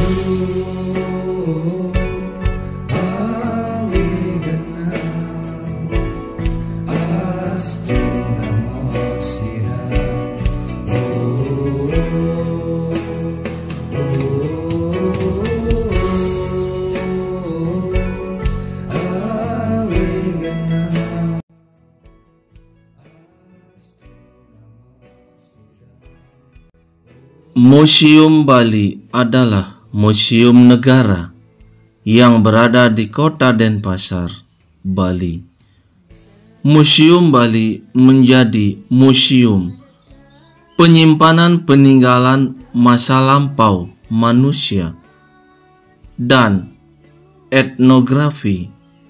Museum Bali adalah museum negara yang berada di Kota Denpasar, Bali. Museum Bali menjadi museum penyimpanan peninggalan masa lampau manusia dan etnografi.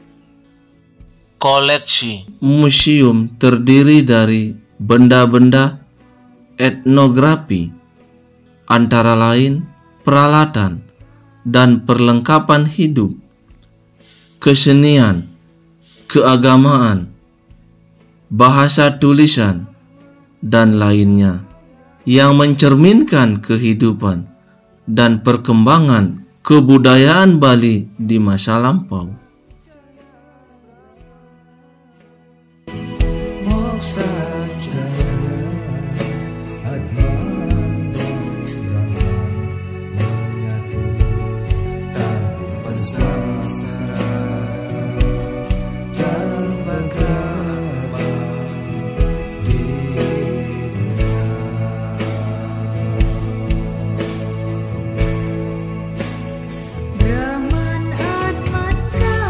Koleksi museum terdiri dari benda-benda etnografi, antara lain peralatan dan perlengkapan hidup, kesenian, keagamaan, bahasa tulisan, dan lainnya yang mencerminkan kehidupan dan perkembangan kebudayaan Bali di masa lampau. Brahman Atmatka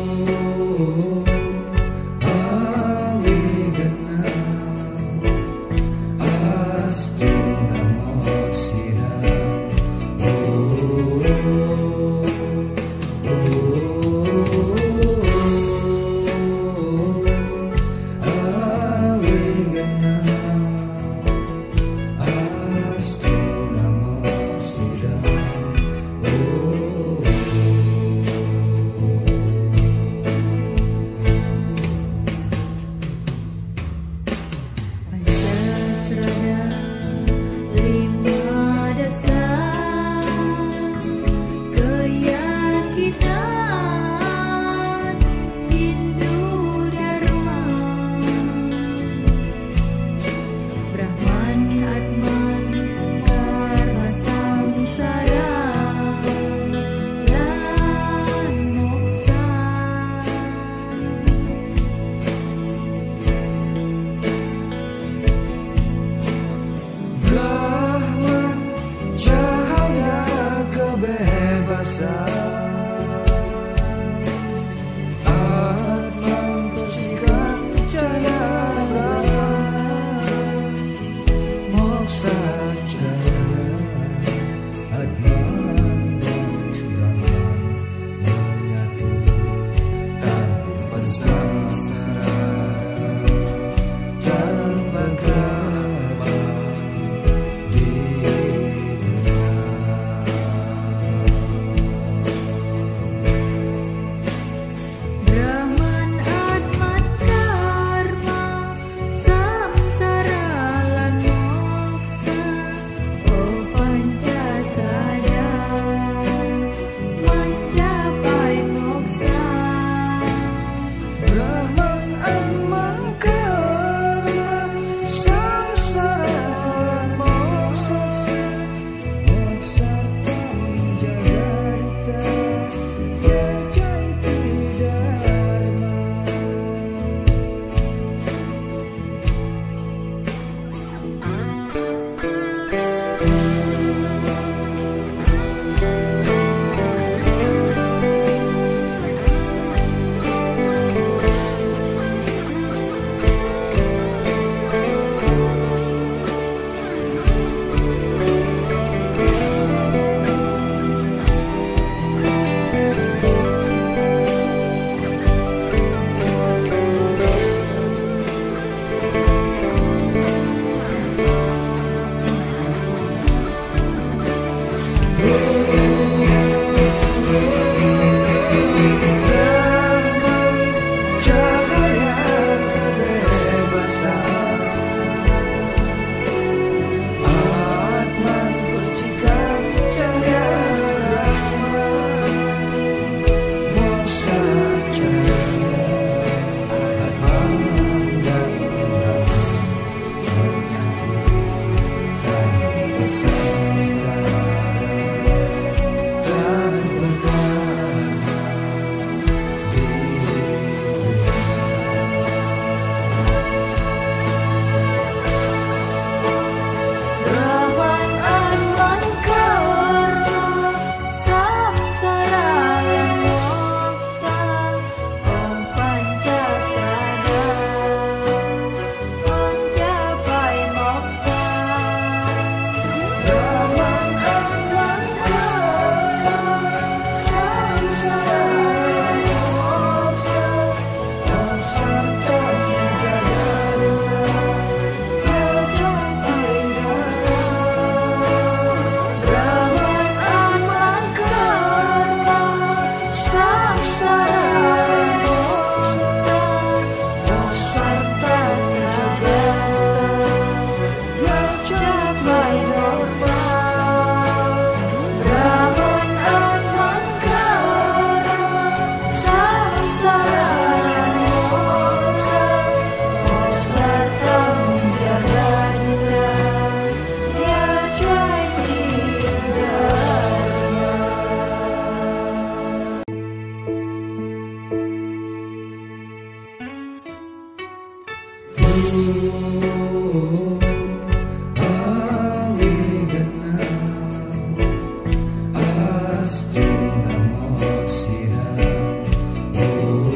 Oh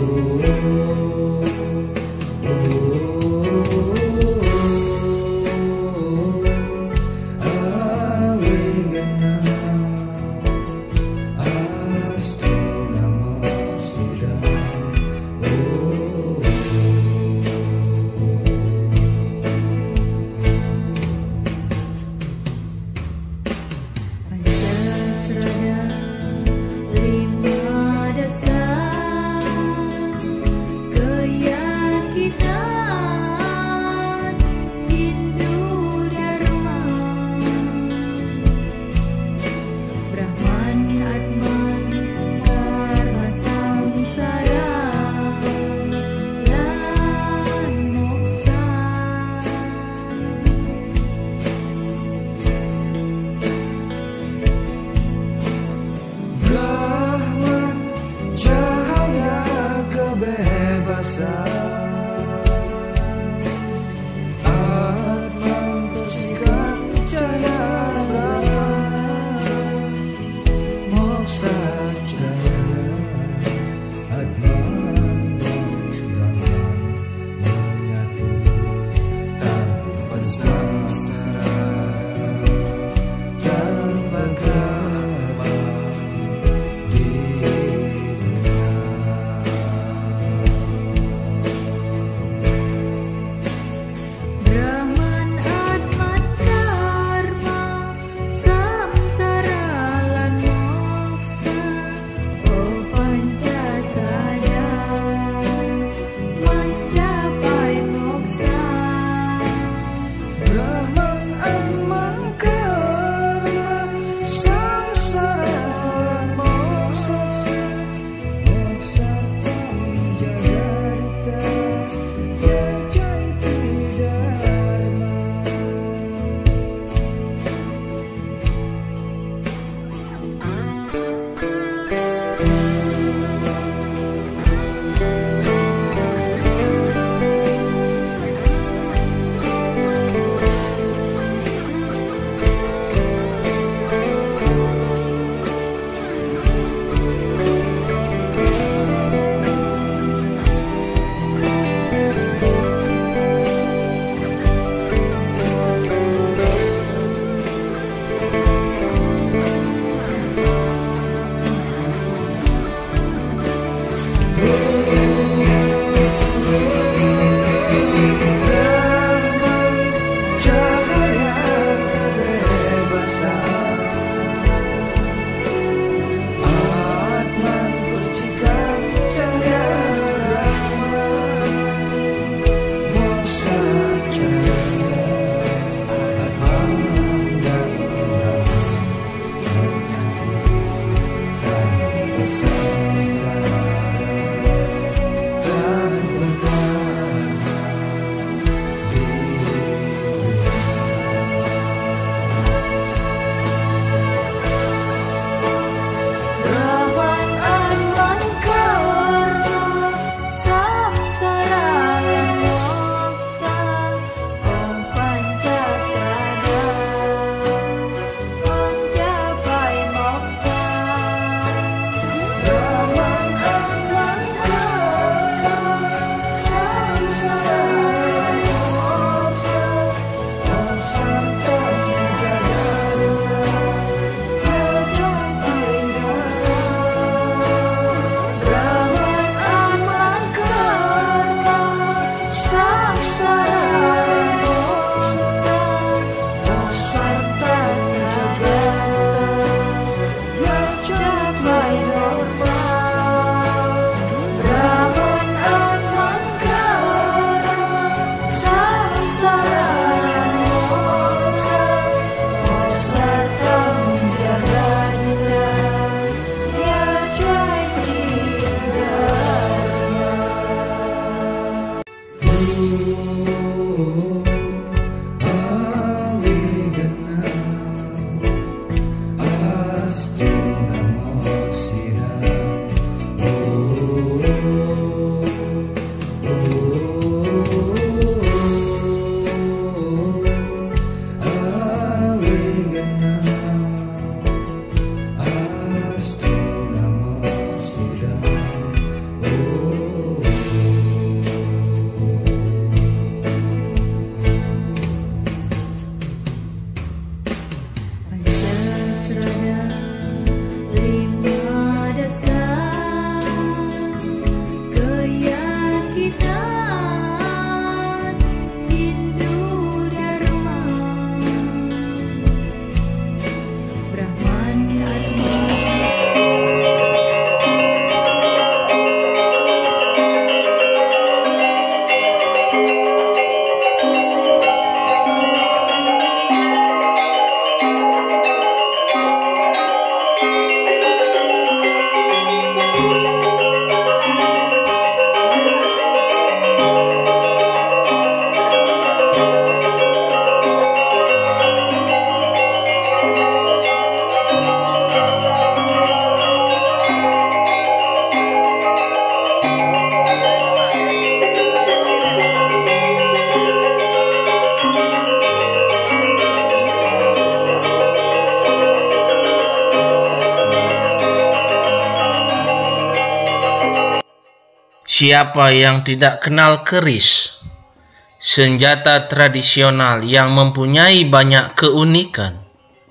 Siapa yang tidak kenal keris? Senjata tradisional yang mempunyai banyak keunikan.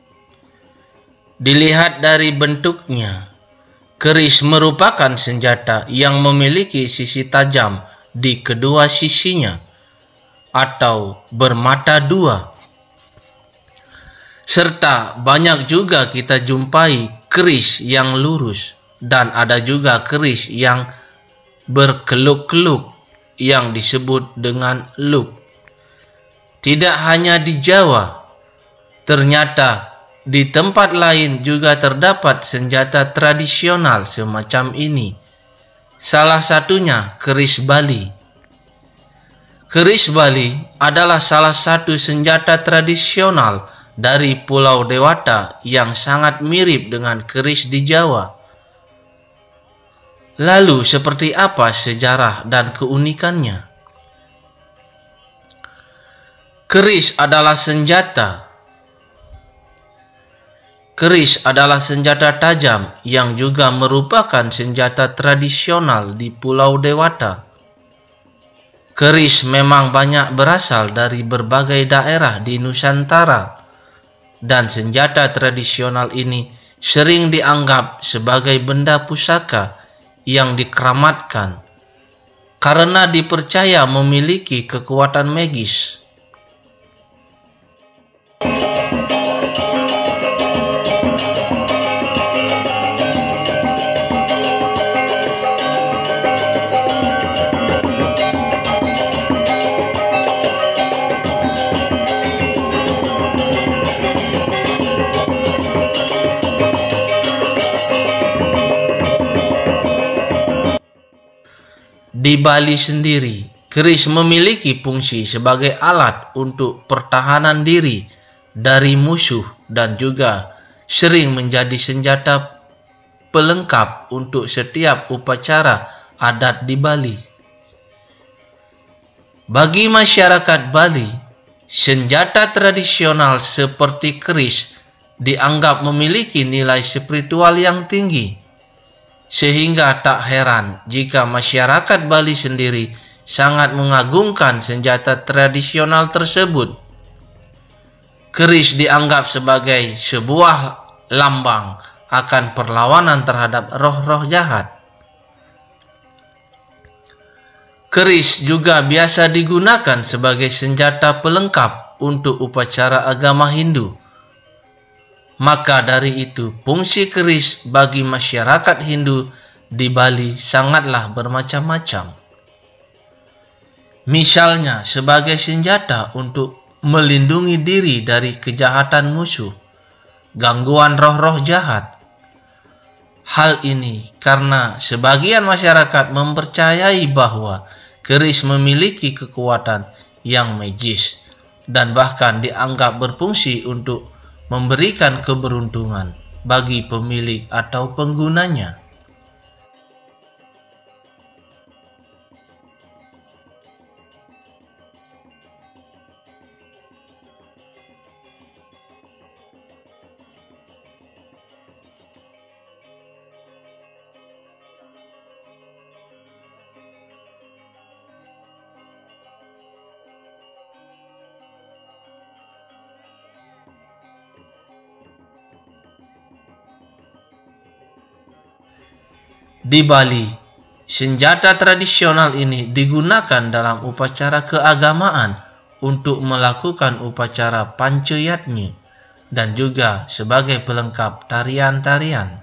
Dilihat dari bentuknya, keris merupakan senjata yang memiliki sisi tajam di kedua sisinya atau bermata dua. Serta banyak juga kita jumpai keris yang lurus dan ada juga keris yang berkeluk-keluk yang disebut dengan luk. Tidak hanya di Jawa, ternyata di tempat lain juga terdapat senjata tradisional semacam ini. Salah satunya keris Bali. Keris Bali adalah salah satu senjata tradisional dari Pulau Dewata yang sangat mirip dengan keris di Jawa. Lalu seperti apa sejarah dan keunikannya? Keris adalah senjata. Keris adalah senjata tajam yang juga merupakan senjata tradisional di Pulau Dewata. Keris memang banyak berasal dari berbagai daerah di Nusantara, dan senjata tradisional ini sering dianggap sebagai benda pusaka yang dikeramatkan karena dipercaya memiliki kekuatan magis. Di Bali sendiri, keris memiliki fungsi sebagai alat untuk pertahanan diri dari musuh dan juga sering menjadi senjata pelengkap untuk setiap upacara adat di Bali. Bagi masyarakat Bali, senjata tradisional seperti keris dianggap memiliki nilai spiritual yang tinggi. Sehingga tak heran jika masyarakat Bali sendiri sangat mengagungkan senjata tradisional tersebut. Keris dianggap sebagai sebuah lambang akan perlawanan terhadap roh-roh jahat. Keris juga biasa digunakan sebagai senjata pelengkap untuk upacara agama Hindu. Maka dari itu, fungsi keris bagi masyarakat Hindu di Bali sangatlah bermacam-macam. Misalnya sebagai senjata untuk melindungi diri dari kejahatan musuh, gangguan roh-roh jahat. Hal ini karena sebagian masyarakat mempercayai bahwa keris memiliki kekuatan yang magis dan bahkan dianggap berfungsi untuk memberikan keberuntungan bagi pemilik atau penggunanya. Di Bali, senjata tradisional ini digunakan dalam upacara keagamaan untuk melakukan upacara panceyatnya dan juga sebagai pelengkap tarian-tarian.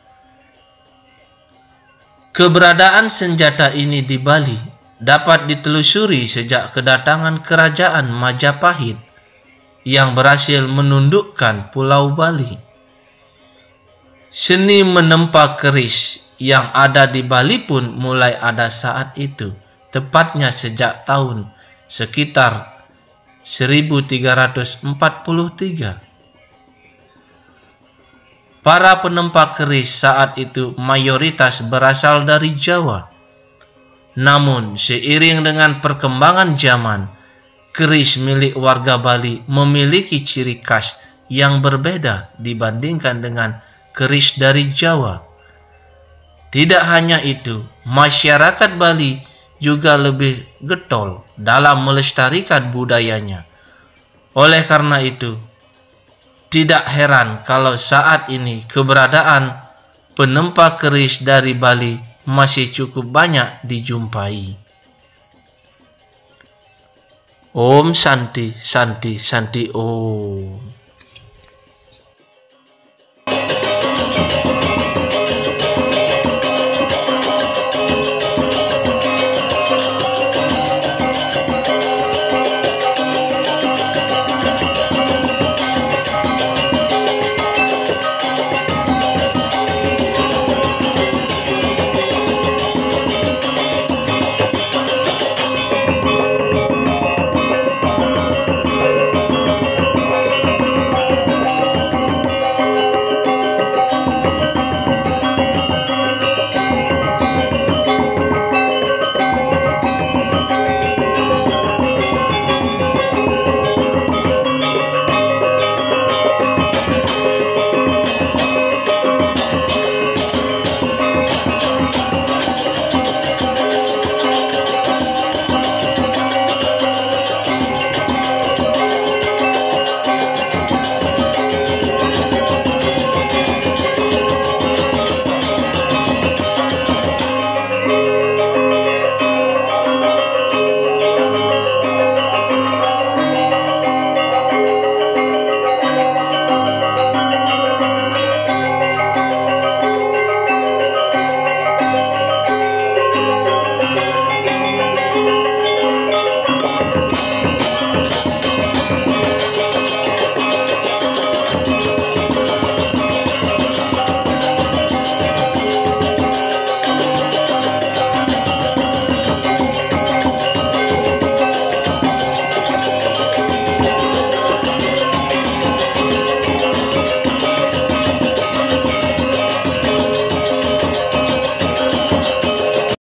Keberadaan senjata ini di Bali dapat ditelusuri sejak kedatangan kerajaan Majapahit yang berhasil menundukkan Pulau Bali. Seni menempa keris yang ada di Bali pun mulai ada saat itu, tepatnya sejak tahun sekitar 1343. Para penempa keris saat itu mayoritas berasal dari Jawa. Namun, seiring dengan perkembangan zaman, keris milik warga Bali memiliki ciri khas yang berbeda dibandingkan dengan keris dari Jawa. Tidak hanya itu, masyarakat Bali juga lebih getol dalam melestarikan budayanya. Oleh karena itu, tidak heran kalau saat ini keberadaan penempa keris dari Bali masih cukup banyak dijumpai. Om Santi, Santi, Santi Om.